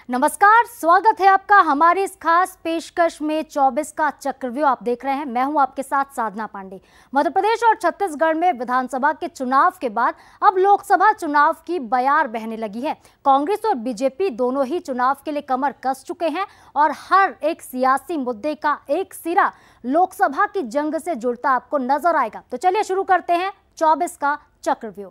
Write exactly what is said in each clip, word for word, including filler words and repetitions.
नमस्कार, स्वागत है आपका हमारी इस खास पेशकश में चौबीस का चक्रव्यूह आप देख रहे हैं। मैं हूं आपके साथ साधना पांडे। मध्य प्रदेश और छत्तीसगढ़ में विधानसभा के चुनाव के बाद अब लोकसभा चुनाव की बयार बहने लगी है। कांग्रेस और बीजेपी दोनों ही चुनाव के लिए कमर कस चुके हैं और हर एक सियासी मुद्दे का एक सिरा लोकसभा की जंग से जुड़ता आपको नजर आएगा। तो चलिए शुरू करते हैं चौबीस का चक्रव्यूह।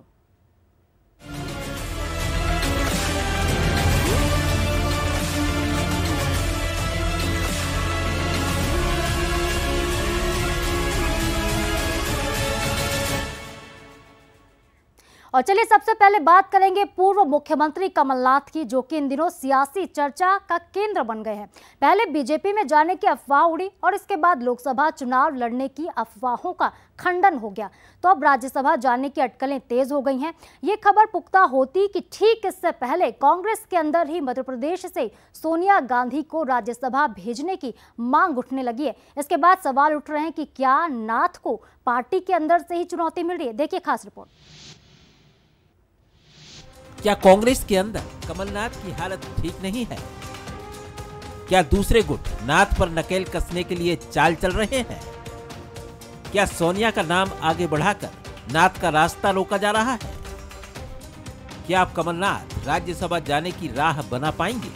और चलिए सबसे पहले बात करेंगे पूर्व मुख्यमंत्री कमलनाथ की, जो कि इन दिनों सियासी चर्चा का केंद्र बन गए हैं। पहले बीजेपी में जाने की अफवाह उड़ी और इसके बाद लोकसभा चुनाव लड़ने की अफवाहों का खंडन हो गया, तो अब राज्यसभा जाने की अटकलें तेज हो गई हैं। ये खबर पुख्ता होती कि ठीक इससे पहले कांग्रेस के अंदर ही मध्य प्रदेश से सोनिया गांधी को राज्यसभा भेजने की मांग उठने लगी है। इसके बाद सवाल उठ रहे हैं कि क्या नाथ को पार्टी के अंदर से ही चुनौती मिल रही है। देखिए खास रिपोर्ट। क्या कांग्रेस के अंदर कमलनाथ की हालत ठीक नहीं है? क्या दूसरे गुट नाथ पर नकेल कसने के लिए चाल चल रहे हैं? क्या सोनिया का नाम आगे बढ़ाकर नाथ का रास्ता रोका जा रहा है? क्या अब कमलनाथ राज्यसभा जाने की राह बना पाएंगे?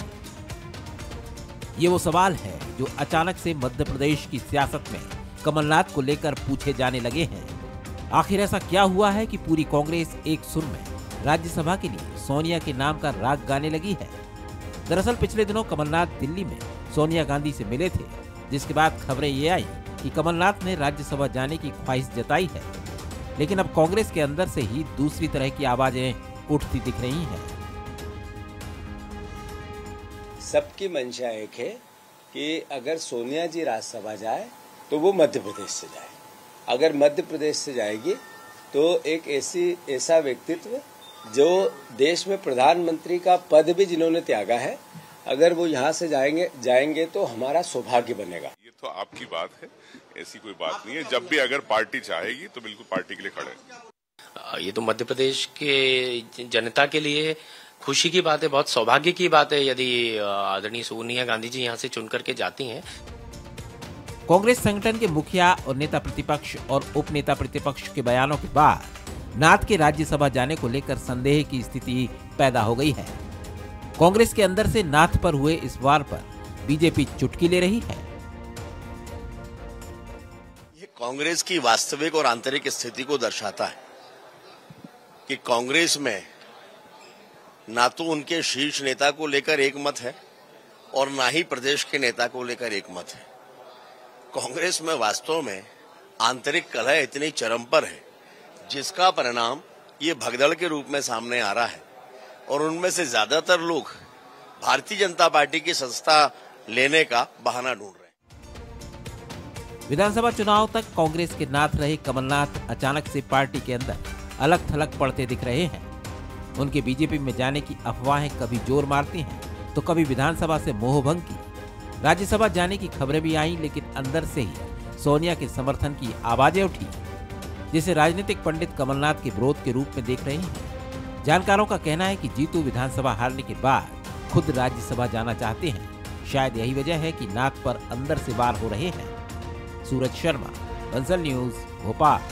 ये वो सवाल है जो अचानक से मध्य प्रदेश की सियासत में कमलनाथ को लेकर पूछे जाने लगे हैं। आखिर ऐसा क्या हुआ है कि पूरी कांग्रेस एक सुर में राज्यसभा के लिए सोनिया के नाम का राग गाने लगी है? दरअसल पिछले दिनों कमलनाथ दिल्ली में सोनिया गांधी से मिले थे, जिसके बाद खबरें ये आई कि कमलनाथ ने राज्यसभा जाने की ख्वाहिश जताई है। लेकिन अब कांग्रेस के अंदर से ही दूसरी तरह की आवाजें उठती दिख रही हैं। सबकी मंशा एक है कि अगर सोनिया जी राज्यसभा जाए तो वो मध्य प्रदेश से जाए। अगर मध्य प्रदेश से जाएगी तो एक ऐसी ऐसा व्यक्तित्व जो देश में प्रधानमंत्री का पद भी जिन्होंने त्यागा है, अगर वो यहाँ से जाएंगे जाएंगे तो हमारा सौभाग्य बनेगा। ये तो आपकी बात है, ऐसी कोई बात नहीं है। जब भी अगर पार्टी चाहेगी तो बिल्कुल पार्टी के लिए खड़े हैं। ये तो मध्य प्रदेश के जनता के लिए खुशी की बात है, बहुत सौभाग्य की बात है यदि आदरणीय सोनिया गांधी जी यहाँ से चुन करके जाती हैं। कांग्रेस संगठन के मुखिया और नेता प्रतिपक्ष और उप नेता प्रतिपक्ष के बयानों के बाद नाथ के राज्यसभा जाने को लेकर संदेह की स्थिति पैदा हो गई है। कांग्रेस के अंदर से नाथ पर हुए इस वार पर बीजेपी चुटकी ले रही है। ये कांग्रेस की वास्तविक और आंतरिक स्थिति को दर्शाता है कि कांग्रेस में ना तो उनके शीर्ष नेता को लेकर एक मत है और ना ही प्रदेश के नेता को लेकर एक मत है। कांग्रेस में वास्तव में आंतरिक कलह इतनी चरम पर है जिसका परिणाम ये भगदड़ के रूप में सामने आ रहा है और उनमें से ज्यादातर लोग भारतीय जनता पार्टी की संस्था लेने का बहाना ढूंढ रहे हैं। विधानसभा चुनाव तक कांग्रेस के नाथ रहे कमलनाथ अचानक से पार्टी के अंदर अलग थलग पड़ते दिख रहे हैं। उनके बीजेपी में जाने की अफवाहें कभी जोर मारती हैं तो कभी विधानसभा से मोहभंग की, राज्यसभा जाने की खबरें भी आईं, लेकिन अंदर से ही सोनिया के समर्थन की आवाजें उठी, जिसे राजनीतिक पंडित कमलनाथ के विरोध के रूप में देख रहे हैं। जानकारों का कहना है कि जीतू विधानसभा हारने के बाद खुद राज्यसभा जाना चाहते हैं। शायद यही वजह है कि नाथ पर अंदर से वार हो रहे हैं। सूरज शर्मा, बंसल न्यूज, भोपाल।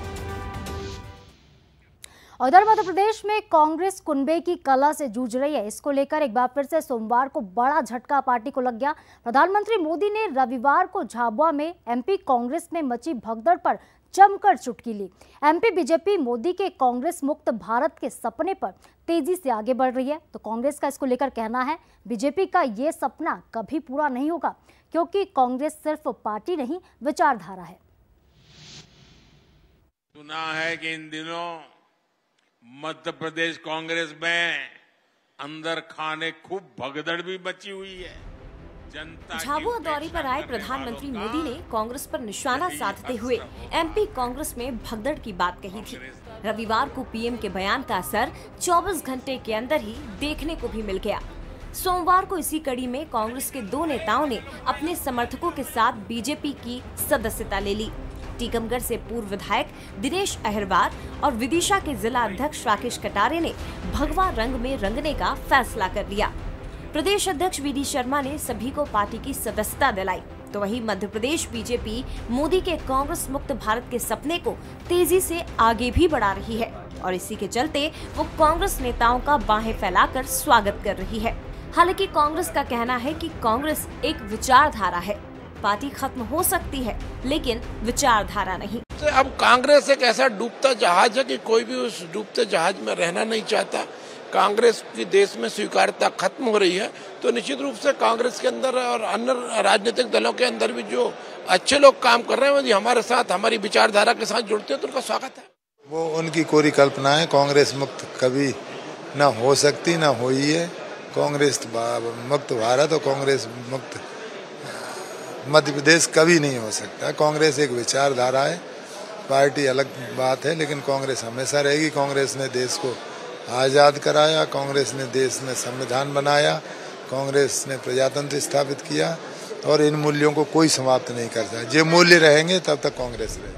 उधर मध्य प्रदेश में कांग्रेस कुनबे की कला से जूझ रही है। इसको लेकर एक बार फिर से सोमवार को बड़ा झटका पार्टी को लग गया। प्रधानमंत्री मोदी ने रविवार को झाबुआ में एमपी कांग्रेस में मची भगदड़ पर जमकर चुटकी ली। एमपी बीजेपी मोदी के कांग्रेस मुक्त भारत के सपने पर तेजी से आगे बढ़ रही है, तो कांग्रेस का इसको लेकर कहना है बीजेपी का ये सपना कभी पूरा नहीं होगा, क्योंकि कांग्रेस सिर्फ पार्टी नहीं विचारधारा है। सुना है कि इन दिनों मध्य प्रदेश कांग्रेस में अंदर खाने खूब भगदड़ भी मची हुई है। झाबुआ दौरे पर आए प्रधानमंत्री मोदी ने कांग्रेस पर निशाना साधते हुए एमपी कांग्रेस में भगदड़ की बात कही थी। रविवार को पीएम के बयान का असर चौबीस घंटे के अंदर ही देखने को भी मिल गया। सोमवार को इसी कड़ी में कांग्रेस के दो नेताओं ने अपने समर्थकों के साथ बीजेपी की सदस्यता ले ली। टीकमगढ़ से पूर्व विधायक दिनेश अहिरवार और विदिशा के जिला अध्यक्ष राकेश कटारे ने भगवा रंग में रंगने का फैसला कर लिया। प्रदेश अध्यक्ष वी डी शर्मा ने सभी को पार्टी की सदस्यता दिलाई, तो वहीं मध्य प्रदेश बीजेपी मोदी के कांग्रेस मुक्त भारत के सपने को तेजी से आगे भी बढ़ा रही है और इसी के चलते वो कांग्रेस नेताओं का बाहें फैलाकर स्वागत कर रही है। हालांकि कांग्रेस का कहना है कि कांग्रेस एक विचारधारा है, पार्टी खत्म हो सकती है लेकिन विचारधारा नहीं। तो अब कांग्रेस एक ऐसा डूबता जहाज है कि कोई भी उस डूबते जहाज में रहना नहीं चाहता। कांग्रेस की देश में स्वीकार्यता खत्म हो रही है, तो निश्चित रूप से कांग्रेस के अंदर और अन्य राजनीतिक दलों के अंदर भी जो अच्छे लोग काम कर रहे हैं वो हमारे साथ, हमारी विचारधारा के साथ जुड़ते हैं, तो उनका स्वागत है। वो उनकी कोरी कल्पना है, कांग्रेस मुक्त कभी न हो सकती न हुई है। कांग्रेस मुक्त भारत और कांग्रेस मुक्त मध्य प्रदेश कभी नहीं हो सकता। कांग्रेस एक विचारधारा है, पार्टी अलग बात है, लेकिन कांग्रेस हमेशा रहेगी। कांग्रेस ने देश को आज़ाद कराया, कांग्रेस ने देश में संविधान बनाया, कांग्रेस ने प्रजातंत्र स्थापित किया और इन मूल्यों को कोई समाप्त नहीं करता। जो मूल्य रहेंगे तब तक कांग्रेस रहेगी।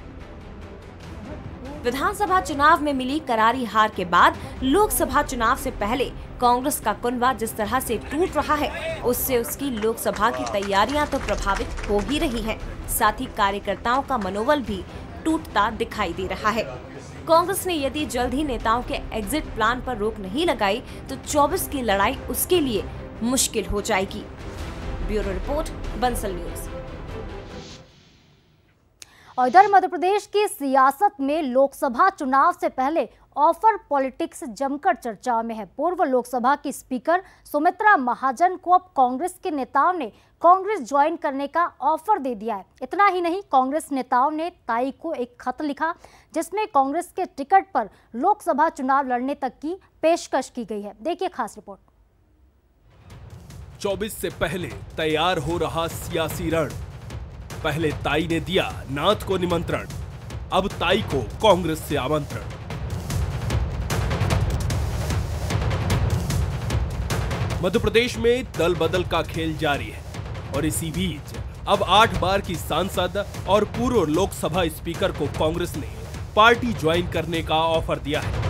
विधानसभा चुनाव में मिली करारी हार के बाद लोकसभा चुनाव से पहले कांग्रेस का कुनबा जिस तरह से टूट रहा है, उससे उसकी लोकसभा की तैयारियां तो प्रभावित हो ही रही हैं। साथ ही कार्यकर्ताओं का मनोबल भी टूटता दिखाई दे रहा है। कांग्रेस ने यदि जल्द ही नेताओं के एग्जिट प्लान पर रोक नहीं लगाई तो चौबीस की लड़ाई उसके लिए मुश्किल हो जाएगी। Bureau report, Bansal News. और इधर मध्य प्रदेश की सियासत में लोकसभा चुनाव से पहले ऑफर पॉलिटिक्स जमकर चर्चा में है। पूर्व लोकसभा की स्पीकर सुमित्रा महाजन को अब कांग्रेस के नेताओं ने कांग्रेस ज्वाइन करने का ऑफर दे दिया है। इतना ही नहीं, कांग्रेस नेताओं ने ताई को एक खत लिखा जिसमें कांग्रेस के टिकट पर लोकसभा चुनाव लड़ने तक की पेशकश की गई है। देखिए खास रिपोर्ट। चौबीस से पहले तैयार हो रहा सियासी रण। पहले ताई ने दिया नाथ को निमंत्रण, अब ताई को कांग्रेस से आमंत्रण। मध्य प्रदेश में दल बदल का खेल जारी है और इसी बीच अब आठ बार की सांसद और पूर्व लोकसभा स्पीकर को कांग्रेस ने पार्टी ज्वाइन करने का ऑफर दिया है।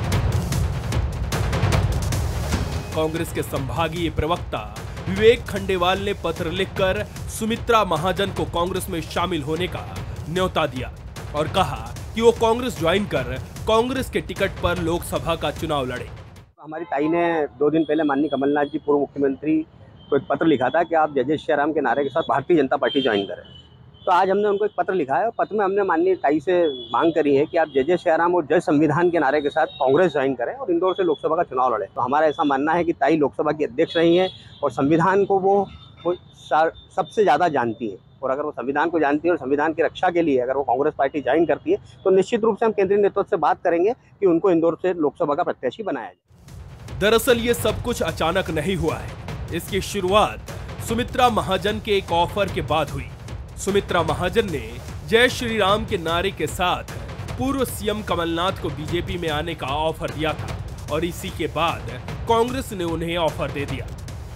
कांग्रेस के संभागीय प्रवक्ता विवेक खंडेवाल ने पत्र लिखकर सुमित्रा महाजन को कांग्रेस में शामिल होने का न्योता दिया और कहा कि वो कांग्रेस ज्वाइन कर कांग्रेस के टिकट पर लोकसभा का चुनाव लड़े। हमारी ताई ने दो दिन पहले माननीय कमलनाथ जी पूर्व मुख्यमंत्री को एक पत्र लिखा था कि आप जय जय श्री राम के नारे के साथ भारतीय जनता पार्टी ज्वाइन करें। तो आज हमने उनको एक पत्र लिखा है और पत्र में हमने माननीय ताई से मांग करी है कि आप जय जय श्री राम और जय संविधान के नारे के साथ कांग्रेस ज्वाइन करें और इंदौर से लोकसभा का चुनाव लड़े। तो हमारा ऐसा मानना है कि ताई लोकसभा की अध्यक्ष रही हैं और संविधान को वो, वो सबसे ज़्यादा जानती है और अगर वो संविधान को जानती है और संविधान की रक्षा के लिए अगर वो कांग्रेस पार्टी ज्वाइन करती है तो निश्चित रूप से हम केंद्रीय नेतृत्व से बात करेंगे कि उनको इंदौर से लोकसभा का प्रत्याशी बनाया जाए। दरअसल ये सब कुछ अचानक नहीं हुआ है। इसकी शुरुआत सुमित्रा महाजन के एक ऑफर के बाद हुई। सुमित्रा महाजन ने जय श्री राम के नारे के साथ पूर्व सीएम कमलनाथ को बीजेपी में आने का ऑफर दिया था और इसी के बाद कांग्रेस ने उन्हें ऑफर दे दिया।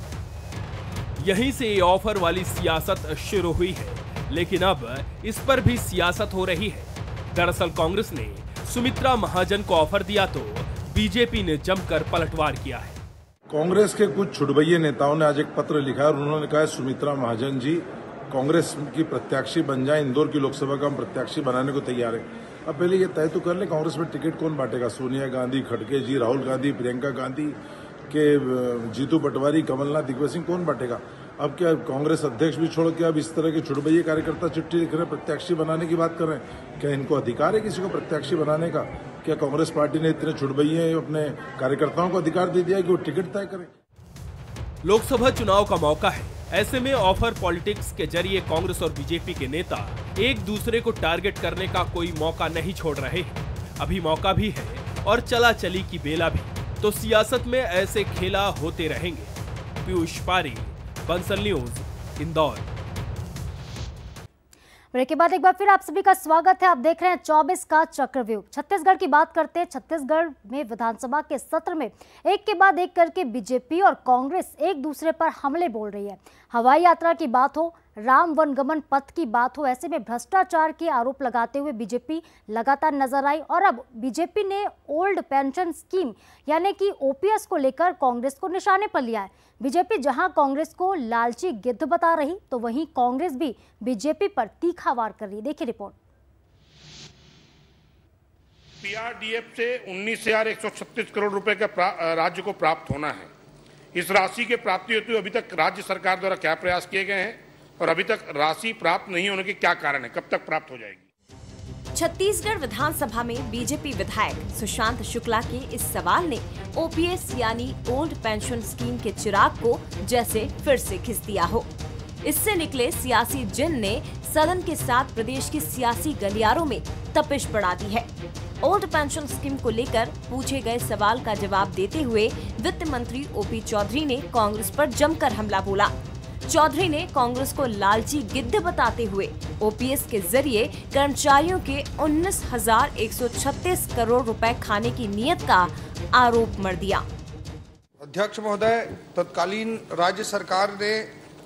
यहीं से ये ऑफर वाली सियासत शुरू हुई है, लेकिन अब इस पर भी सियासत हो रही है। दरअसल कांग्रेस ने सुमित्रा महाजन को ऑफर दिया तो बीजेपी ने जमकर पलटवार किया है। कांग्रेस के कुछ छुटभैये नेताओं ने आज एक पत्र लिखा और उन्होंने कहा सुमित्रा महाजन जी कांग्रेस की प्रत्याशी बन जाए, इंदौर की लोकसभा का हम प्रत्याशी बनाने को तैयार है। अब पहले ये तय तो कर ले कांग्रेस में टिकट कौन बांटेगा। सोनिया गांधी, खड़गे जी, राहुल गांधी, प्रियंका गांधी के जीतू पटवारी, कमलनाथ, दिग्विजय सिंह कौन बांटेगा। अब क्या कांग्रेस अध्यक्ष भी छोड़ के अब इस तरह के छुटभैये कार्यकर्ता चिट्ठी लिख रहे हैं, प्रत्याशी बनाने की बात कर रहे हैं। क्या इनको अधिकार है किसी को प्रत्याशी बनाने का? क्या कांग्रेस पार्टी ने इतने छुटभैये अपने कार्यकर्ताओं को अधिकार दे दिया है कि वो टिकट तय करें? लोकसभा चुनाव का मौका है, ऐसे में ऑफर पॉलिटिक्स के जरिए कांग्रेस और बीजेपी के नेता एक दूसरे को टारगेट करने का कोई मौका नहीं छोड़ रहे हैं। अभी मौका भी है और चला चली की बेला भी, तो सियासत में ऐसे खेला होते रहेंगे। पीयूष पारी, बंसल न्यूज, इंदौर। ब्रेक के बाद एक बार फिर आप सभी का स्वागत है। आप देख रहे हैं चौबीस का चक्रव्यूह। छत्तीसगढ़ की बात करते हैं। छत्तीसगढ़ में विधानसभा के सत्र में एक के बाद एक करके बीजेपी और कांग्रेस एक दूसरे पर हमले बोल रही है। हवाई यात्रा की बात हो, राम वनगमन पथ की बात हो, ऐसे में भ्रष्टाचार के आरोप लगाते हुए बीजेपी लगातार नजर आई और अब बीजेपी ने ओल्ड पेंशन स्कीम यानी कि ओपीएस को लेकर कांग्रेस को निशाने पर लिया है। बीजेपी जहां कांग्रेस को लालची गिद्ध बता रही तो वहीं कांग्रेस भी बीजेपी पर तीखा वार कर रही। देखिए रिपोर्ट। पीआरडीएफ से उन्नीस हजार एक सौ छत्तीस करोड़ रुपए का राज्य को प्राप्त होना है। इस राशि के प्राप्ति हेतु अभी तक राज्य सरकार द्वारा क्या प्रयास किए गए हैं और अभी तक राशि प्राप्त नहीं होने के क्या कारण है, कब तक प्राप्त हो जाएगी? छत्तीसगढ़ विधानसभा में बीजेपी विधायक सुशांत शुक्ला के इस सवाल ने ओपीएस यानी ओल्ड पेंशन स्कीम के चिराग को जैसे फिर से खिंच दिया हो। इससे निकले सियासी जिन ने सदन के साथ प्रदेश की सियासी गलियारों में तपिश बढ़ा दी है। ओल्ड पेंशन स्कीम को लेकर पूछे गए सवाल का जवाब देते हुए वित्त मंत्री ओपी चौधरी ने कांग्रेस पर जमकर हमला बोला। चौधरी ने कांग्रेस को लालची गिद्ध बताते हुए ओपीएस के जरिए कर्मचारियों के उन्नीस हजार एक सौ छत्तीस करोड़ रुपए खाने की नीयत का आरोप मढ़ दिया। अध्यक्ष महोदय, तत्कालीन राज्य सरकार ने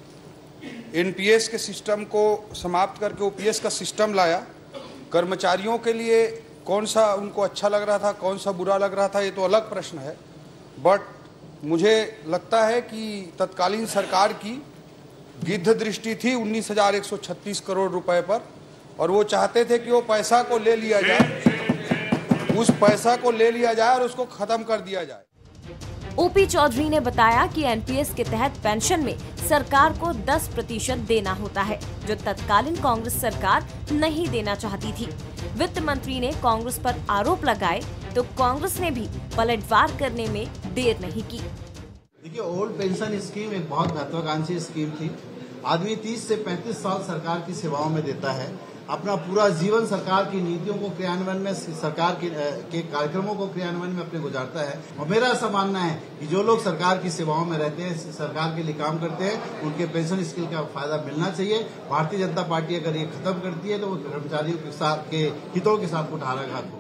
एनपीएस के सिस्टम को समाप्त करके ओपीएस का सिस्टम लाया। कर्मचारियों के लिए कौन सा उनको अच्छा लग रहा था, कौन सा बुरा लग रहा था, ये तो अलग प्रश्न है। बट मुझे लगता है कि तत्कालीन सरकार की गिद्ध दृष्टि थी उन्नीस हजार एक सौ छत्तीस करोड़ रुपए पर और वो चाहते थे कि वो पैसा को ले लिया जाए, उस पैसा को ले लिया जाए और उसको खत्म कर दिया जाए। ओपी चौधरी ने बताया कि एनपीएस के तहत पेंशन में सरकार को दस प्रतिशत देना होता है, जो तत्कालीन कांग्रेस सरकार नहीं देना चाहती थी। वित्त मंत्री ने कांग्रेस पर आरोप लगाए तो कांग्रेस ने भी पलटवार करने में देर नहीं की। देखिए, ओल्ड पेंशन स्कीम एक बहुत महत्वाकांक्षी स्कीम थी। आदमी तीस से पैंतीस साल सरकार की सेवाओं में देता है, अपना पूरा जीवन सरकार की नीतियों को क्रियान्वयन में, सरकार के, के कार्यक्रमों को क्रियान्वयन में अपने गुजारता है। और मेरा ऐसा मानना है कि जो लोग सरकार की सेवाओं में रहते हैं, सरकार के लिए काम करते हैं, उनके पेंशन स्कीम का फायदा मिलना चाहिए। भारतीय जनता पार्टी अगर ये खत्म करती है तो वो कर्मचारियों के साथ के हितों के साथ कुठाराघात होगा।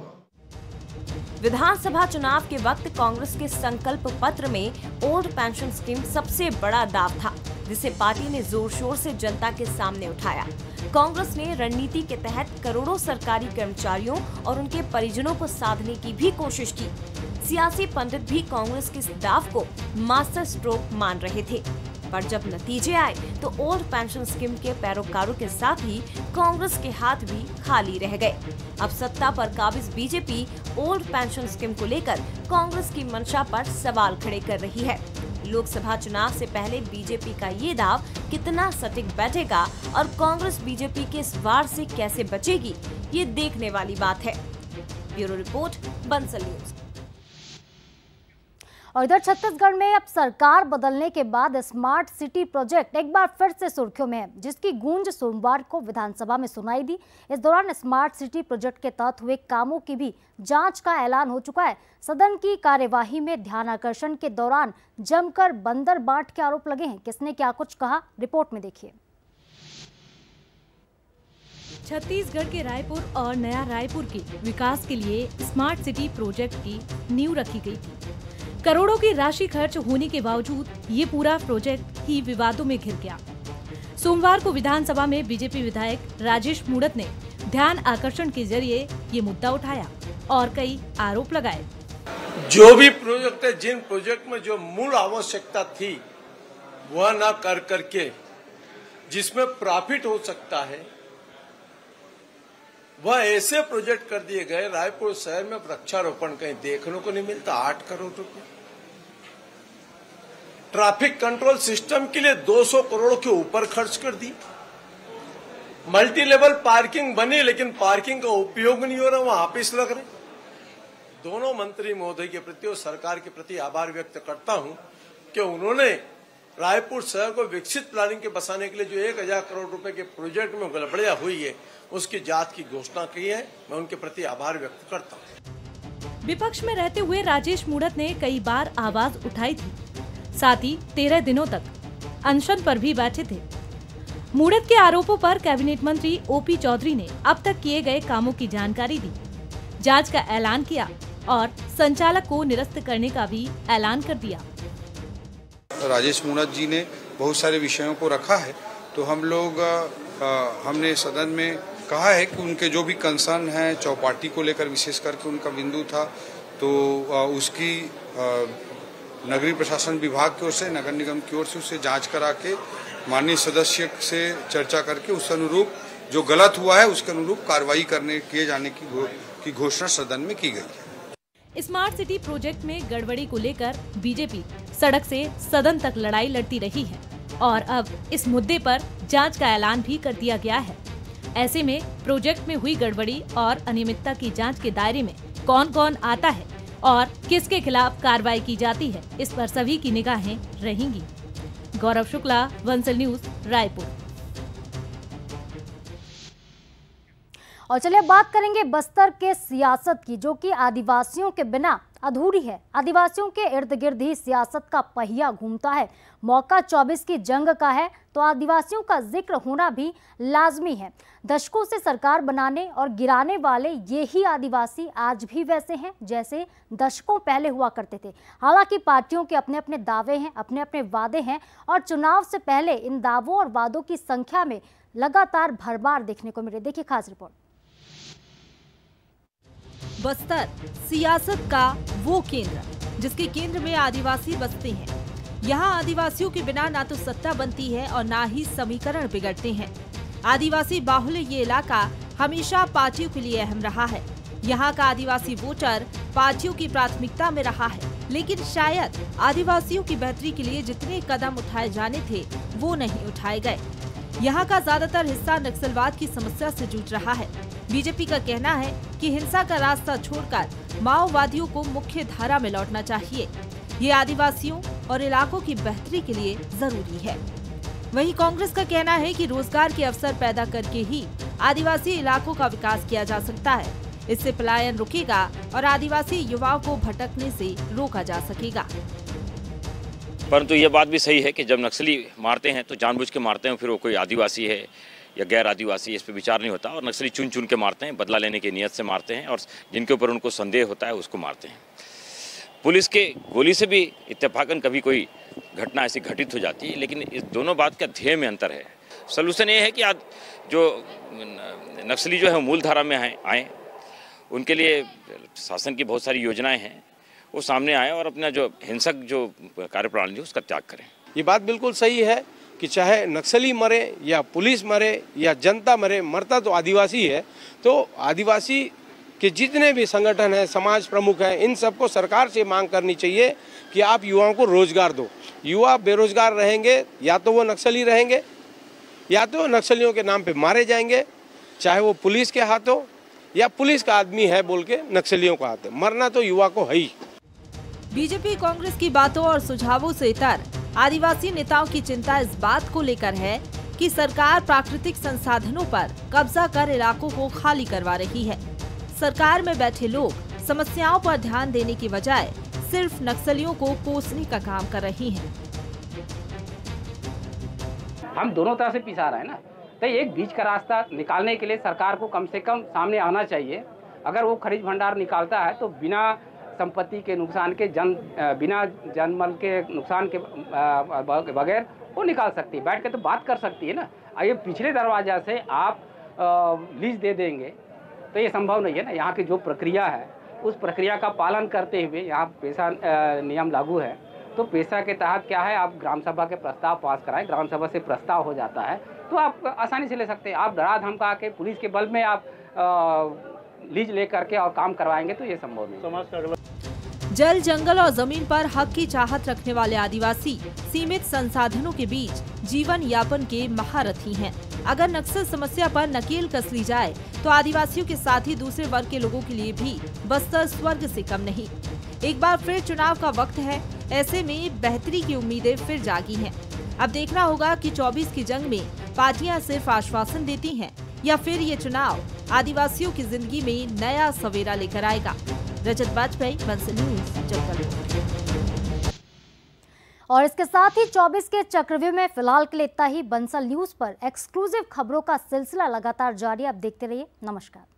विधानसभा चुनाव के वक्त कांग्रेस के संकल्प पत्र में ओल्ड पेंशन स्कीम सबसे बड़ा दाव था, जिसे पार्टी ने जोर शोर से जनता के सामने उठाया। कांग्रेस ने रणनीति के तहत करोड़ों सरकारी कर्मचारियों और उनके परिजनों को साधने की भी कोशिश की। सियासी पंडित भी कांग्रेस के इस दाव को मास्टर स्ट्रोक मान रहे थे, पर जब नतीजे आए तो ओल्ड पेंशन स्कीम के पैरोकारों के साथ ही कांग्रेस के हाथ भी खाली रह गए। अब सत्ता पर काबिज बीजेपी ओल्ड पेंशन स्कीम को लेकर कांग्रेस की मंशा पर सवाल खड़े कर रही है। लोकसभा चुनाव से पहले बीजेपी का ये दाव कितना सटीक बैठेगा और कांग्रेस बीजेपी के इस वार से कैसे बचेगी, ये देखने वाली बात है। Bureau report, Bansal News. और इधर छत्तीसगढ़ में अब सरकार बदलने के बाद स्मार्ट सिटी प्रोजेक्ट एक बार फिर से सुर्खियों में है, जिसकी गूंज सोमवार को विधानसभा में सुनाई दी। इस दौरान स्मार्ट सिटी प्रोजेक्ट के तहत हुए कामों की भी जांच का ऐलान हो चुका है। सदन की कार्यवाही में ध्यान आकर्षण के दौरान जमकर बंदर बांट के आरोप लगे हैं। किसने क्या कुछ कहा, रिपोर्ट में देखिए। छत्तीसगढ़ के रायपुर और नया रायपुर के विकास के लिए स्मार्ट सिटी प्रोजेक्ट की नींव रखी गई थी। करोड़ों की राशि खर्च होने के बावजूद ये पूरा प्रोजेक्ट ही विवादों में घिर गया। सोमवार को विधानसभा में बीजेपी विधायक राजेश मूणत ने ध्यान आकर्षण के जरिए ये मुद्दा उठाया और कई आरोप लगाए। जो भी प्रोजेक्ट है, जिन प्रोजेक्ट में जो मूल आवश्यकता थी वह न कर करके जिसमें प्रॉफिट हो सकता है वह ऐसे प्रोजेक्ट कर दिए गए। रायपुर शहर में वृक्षारोपण कहीं देखने को नहीं मिलता, आठ करोड़ रुपए। ट्रैफिक कंट्रोल सिस्टम के लिए दो सौ करोड़ के ऊपर खर्च कर दी। मल्टी लेवल पार्किंग बनी लेकिन पार्किंग का उपयोग नहीं हो रहा, वहां ऑफिस लग रहे। दोनों मंत्री महोदय के प्रति और सरकार के प्रति आभार व्यक्त करता हूं कि उन्होंने रायपुर शहर को विकसित प्लानिंग के बसाने के लिए जो एक हजार करोड़ रुपए के प्रोजेक्ट में गड़बड़ियां हुई है उसकी जांच की घोषणा की है। मैं उनके प्रति आभार व्यक्त करता हूं। विपक्ष में रहते हुए राजेश मूणत ने कई बार आवाज उठाई थी, साथ ही तेरह दिनों तक अनशन पर भी बैठे थे। मूणत के आरोपों पर कैबिनेट मंत्री ओपी चौधरी ने अब तक किए गए कामों की जानकारी दी, जांच का ऐलान किया और संचालक को निरस्त करने का भी ऐलान कर दिया। राजेश मूणत जी ने बहुत सारे विषयों को रखा है, तो हम लोग आ, हमने सदन में कहा है कि उनके जो भी कंसर्न हैं चौपाटी को लेकर विशेष करके उनका बिंदु था, तो आ, उसकी आ, नगरीय प्रशासन विभाग की ओर से, नगर निगम की ओर से उससे जांच करा के माननीय सदस्य से चर्चा करके उस अनुरूप जो गलत हुआ है उसके अनुरूप कार्रवाई करने किए जाने की घो, की घोषणा सदन में की गई है। स्मार्ट सिटी प्रोजेक्ट में गड़बड़ी को लेकर बीजेपी सड़क से सदन तक लड़ाई लड़ती रही है और अब इस मुद्दे पर जांच का ऐलान भी कर दिया गया है। ऐसे में प्रोजेक्ट में हुई गड़बड़ी और अनियमितता की जांच के दायरे में कौन कौन आता है और किसके खिलाफ कार्रवाई की जाती है, इस पर सभी की निगाहें रहेंगी। गौरव शुक्ला, वंसल न्यूज, रायपुर। और चलिए बात करेंगे बस्तर के सियासत की, जो कि आदिवासियों के बिना अधूरी है। आदिवासियों के इर्द गिर्द ही सियासत का पहिया घूमता है। मौका चौबीस की जंग का है तो आदिवासियों का जिक्र होना भी लाजमी है। दशकों से सरकार बनाने और गिराने वाले ये ही आदिवासी आज भी वैसे हैं जैसे दशकों पहले हुआ करते थे। हालांकि पार्टियों के अपने अपने दावे हैं, अपने अपने वादे हैं और चुनाव से पहले इन दावों और वादों की संख्या में लगातार भरमार देखने को मिले। देखिए खास रिपोर्ट। बस्तर सियासत का वो केंद्र जिसके केंद्र में आदिवासी बसते हैं। यहाँ आदिवासियों के बिना ना तो सत्ता बनती है और ना ही समीकरण बिगड़ते हैं। आदिवासी बाहुल्य ये इलाका हमेशा पार्टियों के लिए अहम रहा है। यहाँ का आदिवासी वोटर पार्टियों की प्राथमिकता में रहा है, लेकिन शायद आदिवासियों की बेहतरी के लिए जितने कदम उठाए जाने थे वो नहीं उठाए गए। यहाँ का ज्यादातर हिस्सा नक्सलवाद की समस्या से जूझ रहा है। बीजेपी का कहना है कि हिंसा का रास्ता छोड़कर माओवादियों को मुख्य धारा में लौटना चाहिए। ये आदिवासियों और इलाकों की बेहतरी के लिए जरूरी है। वहीं कांग्रेस का कहना है कि रोजगार के अवसर पैदा करके ही आदिवासी इलाकों का विकास किया जा सकता है। इससे पलायन रुकेगा और आदिवासी युवाओं को भटकने से रोका जा सकेगा। परंतु ये बात भी सही है कि जब नक्सली मारते हैं तो जानबूझ के मारते हैं, फिर वो कोई आदिवासी है या गैर आदिवासी, इस पर विचार नहीं होता। और नक्सली चुन चुन के मारते हैं, बदला लेने की नीयत से मारते हैं और जिनके ऊपर उनको संदेह होता है उसको मारते हैं। पुलिस के गोली से भी इत्तेफाकन कभी कोई घटना ऐसी घटित हो जाती है, लेकिन इस दोनों बात का ध्येय में अंतर है। सलूशन ये है कि आज जो नक्सली जो है मूल धारा में आए, उनके लिए शासन की बहुत सारी योजनाएं हैं, वो सामने आए और अपना जो हिंसक जो कार्यप्रणाली है उसका त्याग करें। ये बात बिल्कुल सही है कि चाहे नक्सली मरे या पुलिस मरे या जनता मरे, मरता तो आदिवासी है। तो आदिवासी के जितने भी संगठन हैं, समाज प्रमुख हैं, इन सबको सरकार से मांग करनी चाहिए कि आप युवाओं को रोजगार दो। युवा बेरोजगार रहेंगे या तो वो नक्सली रहेंगे या तो नक्सलियों के नाम पे मारे जाएंगे, चाहे वो पुलिस के हाथों या पुलिस का आदमी है बोल के नक्सलियों का हाथ है। मरना तो युवा को है ही। बीजेपी कांग्रेस की बातों और सुझावों से इतर आदिवासी नेताओं की चिंता इस बात को लेकर है कि सरकार प्राकृतिक संसाधनों पर कब्जा कर इलाकों को खाली करवा रही है। सरकार में बैठे लोग समस्याओं पर ध्यान देने की बजाय सिर्फ नक्सलियों को कोसने का काम कर रही हैं। हम दोनों तरह से पिसा रहे हैं ना, तो एक बीच का रास्ता निकालने के लिए सरकार को कम से कम सामने आना चाहिए। अगर वो खनिज भंडार निकालता है तो बिना संपत्ति के नुकसान के, जन बिना जनमल के नुकसान के बगैर वो निकाल सकती है, बैठ के तो बात कर सकती है ना। ये पिछले दरवाजा से आप लीज दे देंगे तो ये संभव नहीं है ना। यहाँ की जो प्रक्रिया है उस प्रक्रिया का पालन करते हुए यहाँ पैसा नियम लागू है, तो पैसा के तहत क्या है, आप ग्राम सभा के प्रस्ताव पास कराएं, ग्राम सभा से प्रस्ताव हो जाता है तो आप आसानी से ले सकते हैं। आप डरा धमका के पुलिस के बल में आप आ, लीज लेकर के और काम करवाएंगे तो ये संभव नहीं। समाज का अगला जल, जंगल और जमीन पर हक की चाहत रखने वाले आदिवासी सीमित संसाधनों के बीच जीवन यापन के महारथी हैं। अगर नक्सल समस्या पर नकेल कस ली जाए तो आदिवासियों के साथ ही दूसरे वर्ग के लोगों के लिए भी बस्तर स्वर्ग से कम नहीं। एक बार फिर चुनाव का वक्त है, ऐसे में बेहतरी की उम्मीदें फिर जागी हैं। अब देखना होगा कि चौबीस की जंग में पार्टियां सिर्फ आश्वासन देती हैं या फिर ये चुनाव आदिवासियों की जिंदगी में नया सवेरा लेकर आएगा। रजत वाजपेयी, वंसल न्यूज, जबलपुर। और इसके साथ ही चौबीस के चक्रव्यूह में फिलहाल के लिए इतना ही। बंसल न्यूज पर एक्सक्लूसिव खबरों का सिलसिला लगातार जारी, आप देखते रहिए। नमस्कार।